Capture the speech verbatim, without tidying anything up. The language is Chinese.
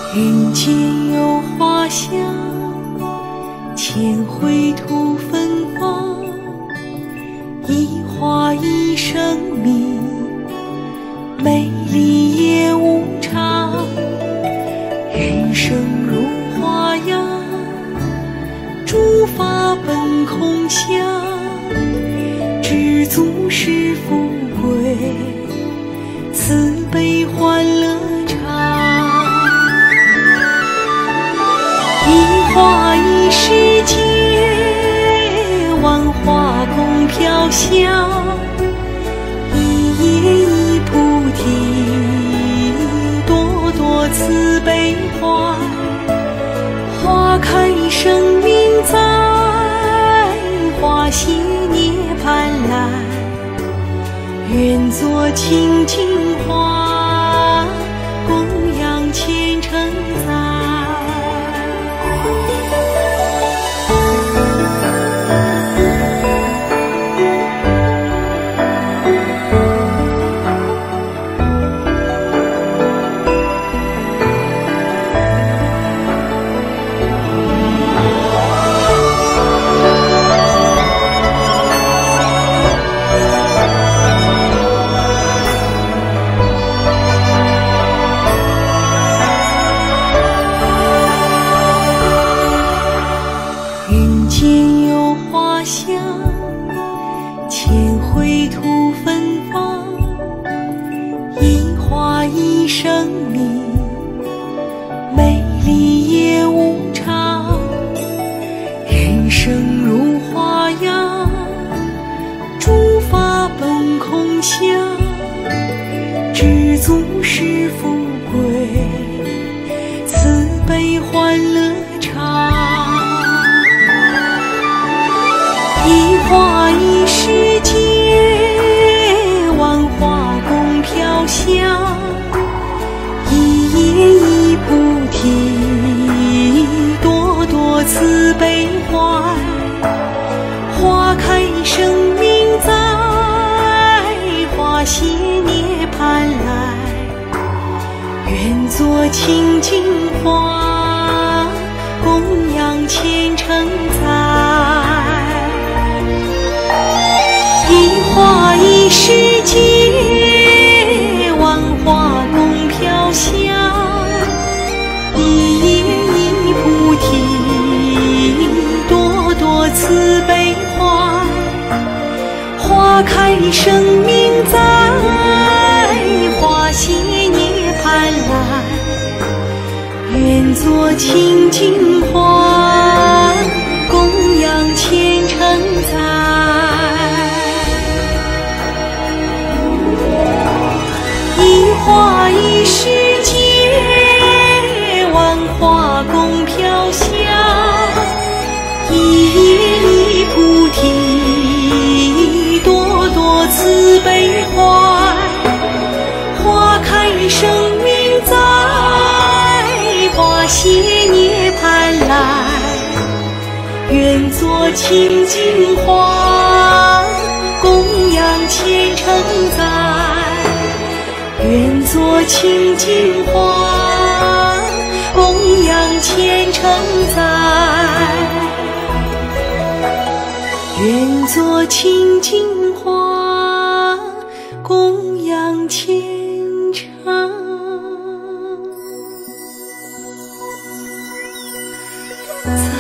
人间有花香，千回土芬芳。一花一生命，美丽也无常。人生如花样，诸法本空相。知足是富贵，慈悲欢乐常。一花一世界，万花共飘香。一叶一菩提，朵朵慈悲怀。花开生命在，花谢涅槃来。愿做清净花，供养虔诚在。人间有花香，千回土芬芳。一花一生命，美丽也无常。人生如花样，诸法本空相。知足是富贵，慈悲欢乐常。一花一世界，万花共飘香。一叶一菩提，朵朵慈悲怀。花开生命在，花谢涅槃来。愿做清净花，供养虔诚在。一花一世界，万花共飘香。一叶一菩提，朵朵慈悲怀。花开生命在，花谢涅槃来。愿做清净花，供养虔诚在。一花一世界，万花共飘香。一叶一菩提，朵朵慈悲怀。花开生命在，花谢涅槃来。愿做清净花，供养虔诚在。愿做清净花，供养虔诚在。愿做清净花，供养虔诚在。